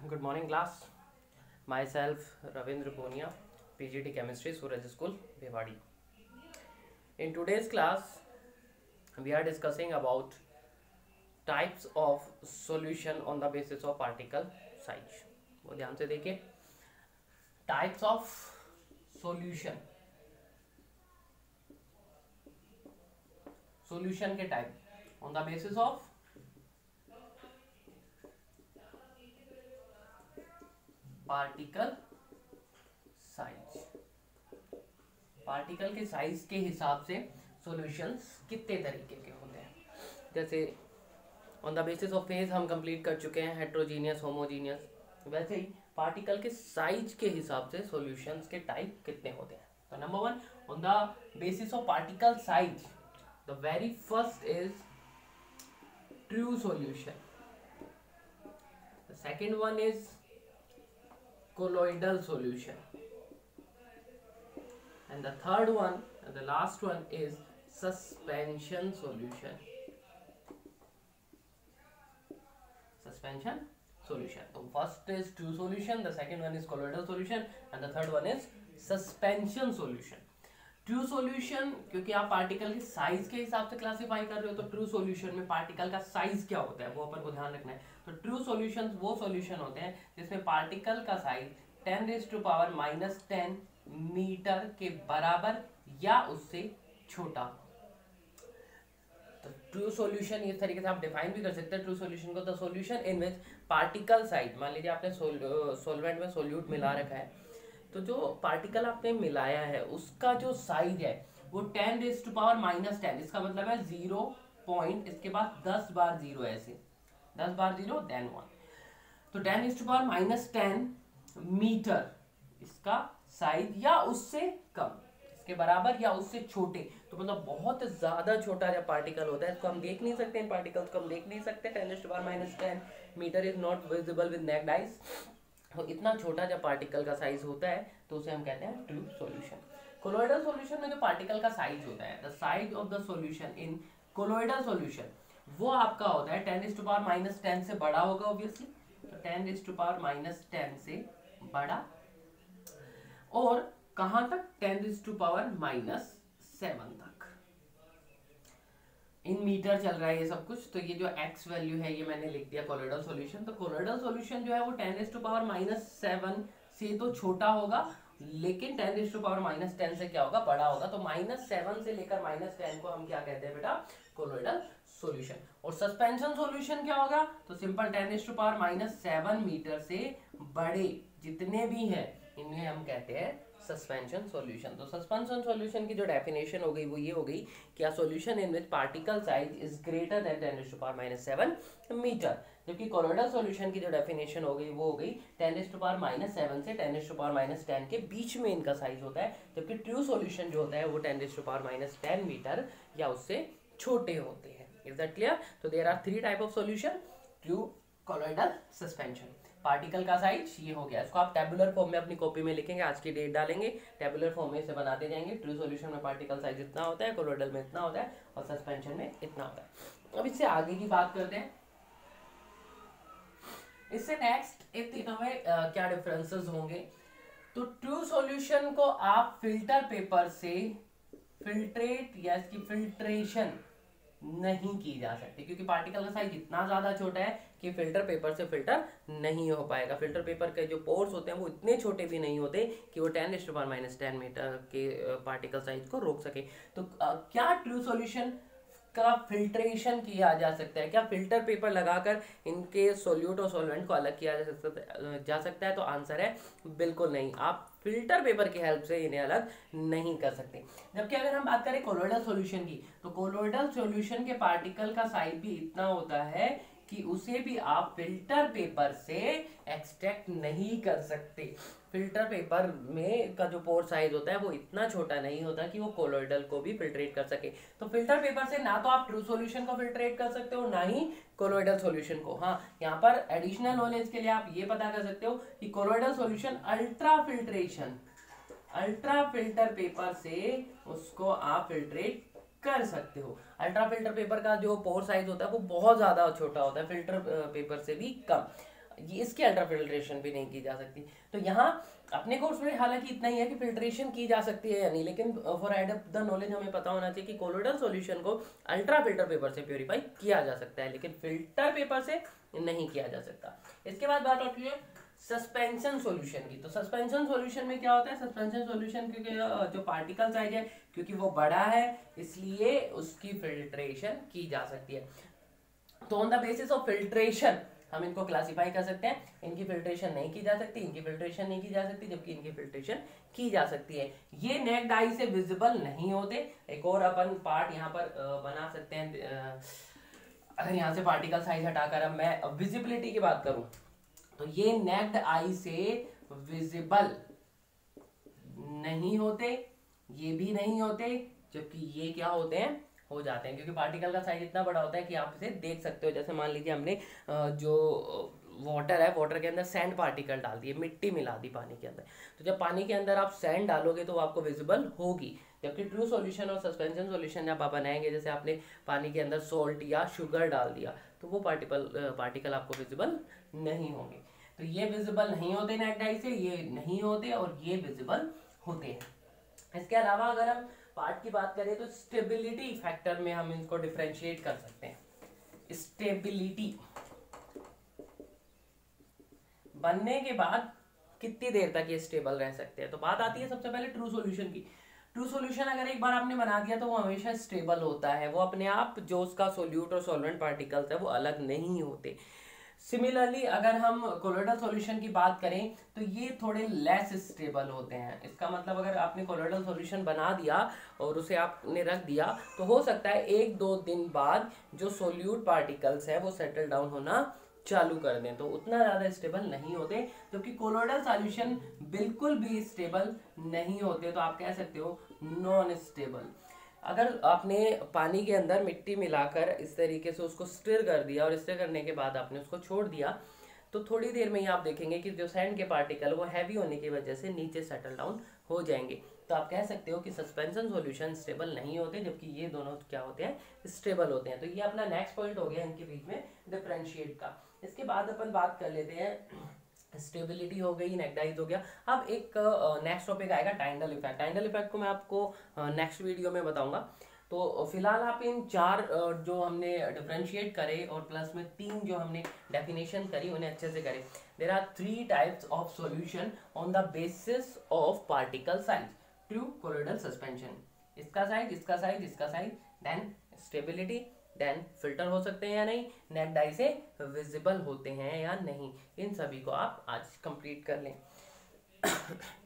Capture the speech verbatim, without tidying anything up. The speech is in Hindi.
Good morning, class. Myself, Ravi Poonia, P G T Chemistry, Suraj School, Bhiwadi. In today's class, we are discussing about types of solution on the basis of particle size. वो ध्यान से देखिए, types of solution, solution के type on the basis of particle size. Particle के साइज के हिसाब से सॉल्यूशंस कितने तरीके के होते हैं। जैसे on the basis of phase हम कंप्लीट कर चुके हैं, हेट्रोजीनियस, होमोजीनियस। वैसे ही पार्टिकल के साइज के हिसाब से सॉल्यूशंस के टाइप कितने होते हैं। तो number one, on the basis of particle size, the very first is true solution, the second one is colloidal solution, and the third one and the last one is suspension solution. Suspension solution. So first is true solution, the second one is colloidal solution, and the third one is suspension solution. True solution क्योंकि आप पार्टिकल के साइज के हिसाब से क्लासिफाई कर रहे हो, तो ट्रू सॉल्यूशन में पार्टिकल का साइज क्या होता है वो अपन को ध्यान रखना है। तो ट्रू सॉल्यूशंस वो सॉल्यूशन होते हैं जिसमें पार्टिकल का size ten raise to power minus ten metre के बराबर या उससे छोटा। तो ट्रू सॉल्यूशन इस तरीके से आप डिफाइन भी कर सकते हैं ट्रू सॉल्यूशन को, the solution in which particle size, मान लीजिए आपने सॉल्वेंट में सोल्यूट मिला रखा है, तो जो पार्टिकल आपने मिलाया है उसका जो साइज है वो ten raise to power minus ten, इसका मतलब है जीरो पॉइंट, इसके बाद दस बार जीरो, ऐसे दस बार जीरो देन वन, तो ten raise to power minus ten metre इसका साइज या उससे कम, इसके बराबर या उससे छोटे। तो मतलब बहुत ज्यादा छोटा जब पार्टिकल होता है इसको हम देख नहीं सकते, इन पार्टिकल्स को हम देख नहीं सकते। Ten raise to power minus ten metre is not visible with naked eyes. तो इतना छोटा जब पार्टिकल का साइज होता है तो उसे हम कहते हैं ट्रू सॉल्यूशन। कोलोइडल सॉल्यूशन में जो पार्टिकल का साइज होता है, the size of the solution in colloidal solution, वो आपका होता है ten raise to power minus ten से बड़ा होगा ऑब्वियसली, तो ten raise to power minus ten से बड़ा, और कहां तक, ten raise to power minus seven तक। इन मीटर चल रहा है ये सब कुछ, तो ये जो x वैल्यू है ये मैंने लिख दिया कोलोइडल सॉल्यूशन। तो कोलोइडल सॉल्यूशन जो है वो ten raise to power minus seven से तो छोटा होगा, लेकिन ten raise to power minus ten से क्या होगा, बड़ा होगा। तो माइनस सेवन से लेकर माइनस टेन को हम क्या कहते हैं बेटा, कोलोइडल सॉल्यूशन। और सस्पेंशन सॉल्यूशन क्या होगा, तो simple ten raise to power minus seven metre से बड़े जितने भी हैं इन्हें हम कहते हैं सस्पेंशन सॉल्यूशन। तो सस्पेंशन सॉल्यूशन की जो डेफिनेशन हो गई वो ये हो गई कि a solution in which particle size is greater than ten raise to power minus seven metre. जबकि कोलोइडल सॉल्यूशन की जो डेफिनेशन हो गई वो हो गई ten raise to power minus seven से ten raise to power minus ten के बीच में इनका साइज होता है। जबकि ट्रू सॉल्यूशन जो होता है वो ten raise to power minus ten metre या उससे छोटे होते हैं। Is that clear? तो there are three type of solution, true, colloidal, suspension. Particle का साइज ये हो गया, इसको आप टेबुलर फॉर्म में अपनी कॉपी में लिखेंगे, आज की डेट डालेंगे, टेबुलर फॉर्म में इसे बनाते जाएंगे। ट्रू सॉल्यूशन में पार्टिकल साइज इतना होता है, कोलोइडल में इतना होता है, और सस्पेंशन में इतना होता है। अब इससे आगे की बात करते हैं। इससे नेक्स्ट इन तीनों में आ, क्या डिफरेंसेस होंगे। तो ट्रू सॉल्यूशन को आप फिल्टर पेपर से फिल्ट्रेट या इसकी फिल्ट्रेशन नहीं की जा सकती, क्योंकि पार्टिकल का साइज इतना ज्यादा छोटा है कि फिल्टर पेपर से फिल्टर नहीं हो पाएगा। फिल्टर पेपर के जो पोर्स होते हैं वो इतने छोटे भी नहीं होते कि वो ten raise to power minus ten metre के पार्टिकल साइज को रोक सके। तो आ, क्या ट्रू सॉल्यूशन का फिल्ट्रेशन किया जा सकता है, क्या फिल्टर पेपर लगाकर इनके सोल्यूट और सॉल्वेंट को अलग किया जा सकता जा सकता है? तो आंसर है बिल्कुल नहीं, आप फिल्टर पेपर की हेल्प से इन्हें अलग नहीं कर सकते। जबकि अगर हम बात करें कोलोइडल सॉल्यूशन की, तो कोलोइडल सॉल्यूशन के पार्टिकल का साइज भी इतना होता है कि उसे भी आप फिल्टर पेपर से एक्सट्रैक्ट नहीं कर सकते। फिल्टर पेपर में का जो पोर साइज होता है वो इतना छोटा नहीं होता कि वो कोलोइडल को भी फिल्ट्रेट कर सके। तो फिल्टर पेपर से ना तो आप ट्रू सॉल्यूशन को फिल्ट्रेट कर सकते हो, ना ही कोलोइडल सॉल्यूशन को। हाँ, यहाँ पर एडिशनल नॉलेज के लिए आप ये पता कर सकते हो कि colloidal solution ultra filtration, ultra filter paper से उसको आप फिल्ट्रेट कर सकते हो। अल्ट्रा फिल्टर पेपर का जो पोर साइज होता है वो बहुत ज्यादा छोटा होता है, फिल्टर पेपर से भी कम। ये इसकी अल्ट्राफिल्ट्रेशन भी नहीं की जा सकती। तो यहाँ अपने कोर्स में हालांकि इतना ही है कि फिल्ट्रेशन की जा सकती है या नहीं, लेकिन फॉर एड द नॉलेज हमें पता होना चाहिए कि कोलोइडल सॉल्यूशन को अल्ट्रा फिल्टर पेपर से प्योरीफाई किया जा सकता है, लेकिन फिल्टर पेपर से नहीं किया जा सकता। इसके बाद बात होती है सस्पेंशन सॉल्यूशन की। तो सस्पेंशन सॉल्यूशन में क्या होता है, सस्पेंशन सॉल्यूशन क्योंकि जो पार्टिकल साइज है क्योंकि वो बड़ा है इसलिए उसकी फिल्ट्रेशन की जा सकती है। तो on the basis of filtration हम इनको क्लासिफाई कर सकते हैं, इनकी फिल्ट्रेशन नहीं की जा सकती, इनकी फिल्ट्रेशन नहीं की जा सकती, जबकि इनकी फिल्ट्रेशन की जा सकती है। ये नेक्ड आई से विजिबल नहीं होते। एक और अपन पार्ट यहाँ पर बना सकते हैं, अगर यहाँ से पार्टिकल साइज हटाकर अब मैं विजिबिलिटी की बात करूं तो ये नेक्ड आई से विजिबल नहीं होते, ये भी नहीं होते, जबकि ये क्या होते हैं, हो जाते हैं, क्योंकि पार्टिकल का साइज इतना बड़ा होता है कि आप इसे देख सकते हो। जैसे मान लीजिए हमने जो वाटर है, वाटर के अंदर सैंड पार्टिकल डाल दिए, मिट्टी मिला दी पानी के अंदर, तो जब पानी के अंदर आप सैंड डालोगे तो वो आपको विजिबल होगी। जबकि ट्रू सॉल्यूशन और सस्पेंशन सॉल्यूशन जब आप बनाएंगे, जैसे आपने पानी के अंदर सॉल्ट या शुगर डाल दिया तो वो पार्टिकल पार्टिकल आपको विजिबल नहीं होंगे। तो ये विजिबल नहीं होते नेक्ड आई से, ये नहीं होते, और ये विजिबल होते हैं। इसके अलावा अगर हम पार्ट की बात करें तो स्टेबिलिटी फैक्टर में हम इनको डिफरेंशिएट कर सकते हैं। स्टेबिलिटी बनने के बाद कितनी देर तक ये स्टेबल रह सकते हैं। तो बात आती है सबसे पहले ट्रू सॉल्यूशन की। ट्रू सॉल्यूशन अगर एक बार आपने बना दिया तो वो हमेशा स्टेबल होता है, वो अपने आप जो उसका सोल्यूट और सॉल्वेंट पार्टिकल्स है वो अलग नहीं होते। सिमिलरली अगर हम कोलोइडल सॉल्यूशन की बात करें तो ये थोड़े लेस स्टेबल होते हैं। इसका मतलब अगर आपने कोलोइडल सॉल्यूशन बना दिया और उसे आपने रख दिया तो हो सकता है एक दो दिन बाद जो सोल्यूट पार्टिकल्स है वो सेटल डाउन होना चालू कर दें, तो उतना ज़्यादा स्टेबल नहीं होते। जबकि कोलोइडल सॉल्यूशन बिल्कुल भी स्टेबल नहीं होते, तो आप कह सकते हो नॉन स्टेबल। अगर आपने पानी के अंदर मिट्टी मिलाकर इस तरीके से उसको स्टिर कर दिया और स्टिर करने के बाद आपने उसको छोड़ दिया तो थोड़ी देर में ही आप देखेंगे कि जो सैंड के पार्टिकल वो हैवी होने की वजह से नीचे सेटल डाउन हो जाएंगे। तो आप कह सकते हो कि सस्पेंशन सॉल्यूशन स्टेबल नहीं होते, जबकि ये दोनों क्या होते हैं, स्टेबल होते हैं। तो ये अपना नेक्स्ट पॉइंट हो गया इनके बीच में डिफरेंशिएट का। इसके बाद अपन बात कर लेते हैं, स्टेबिलिटी हो गई, नेक्डाइज हो गया। अब एक नेक्स्ट टॉपिक आएगा टाइंडल इफेक्ट। टाइंडल इफेक्ट को मैं आपको नेक्स्ट वीडियो में बताऊंगा। तो फिलहाल आप इन चार uh, जो हमने डिफरेंशिएट करे और प्लस में तीन जो हमने डेफिनेशन करी उन्हें अच्छे से करें। There are three types of solution on the basis of particle size. True colloidal suspension, इसका साइज, इसका साइज, इसका size, then stability, then filter हो सकते हैं या नहीं, नेक्ड आई से विजिबल होते हैं या नहीं। इन सभी को आप आज कंप्लीट कर लें।